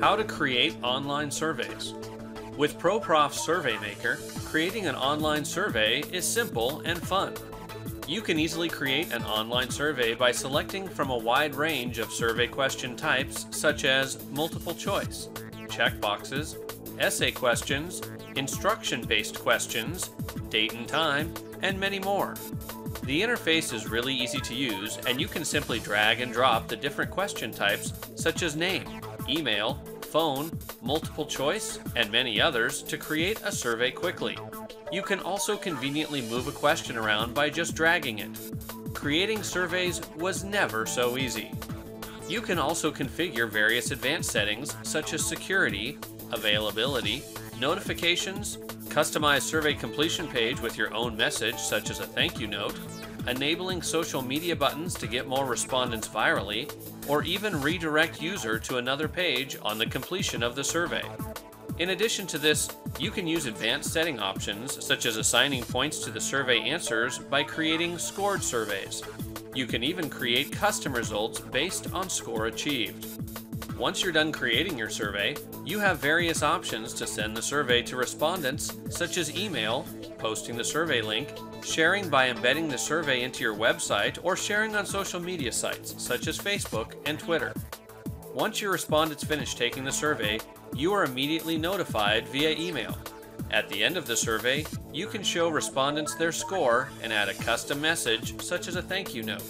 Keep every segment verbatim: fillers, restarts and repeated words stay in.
How to create online surveys. With ProProfs Survey Maker, creating an online survey is simple and fun. You can easily create an online survey by selecting from a wide range of survey question types such as multiple choice, checkboxes, essay questions, instruction-based questions, date and time, and many more. The interface is really easy to use, and you can simply drag and drop the different question types such as name, email, phone, multiple choice, and many others to create a survey quickly. You can also conveniently move a question around by just dragging it. Creating surveys was never so easy. You can also configure various advanced settings such as security, availability, notifications, customize survey completion page with your own message such as a thank you note, enabling social media buttons to get more respondents virally, or even redirect user to another page on the completion of the survey. In addition to this, you can use advanced setting options such as assigning points to the survey answers by creating scored surveys. You can even create custom results based on score achieved. Once you're done creating your survey, you have various options to send the survey to respondents such as email, posting the survey link, sharing by embedding the survey into your website, or sharing on social media sites such as Facebook and Twitter. Once your respondents finish taking the survey, you are immediately notified via email. At the end of the survey, you can show respondents their score and add a custom message such as a thank you note.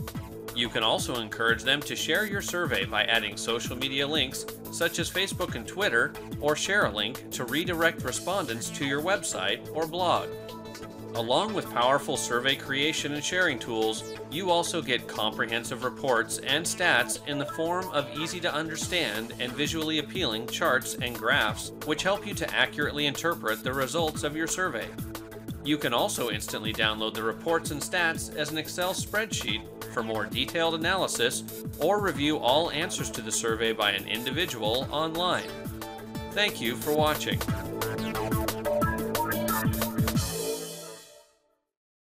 You can also encourage them to share your survey by adding social media links such as Facebook and Twitter, or share a link to redirect respondents to your website or blog. Along with powerful survey creation and sharing tools, you also get comprehensive reports and stats in the form of easy to understand and visually appealing charts and graphs, which help you to accurately interpret the results of your survey. You can also instantly download the reports and stats as an Excel spreadsheet for more detailed analysis, or review all answers to the survey by an individual online. Thank you for watching.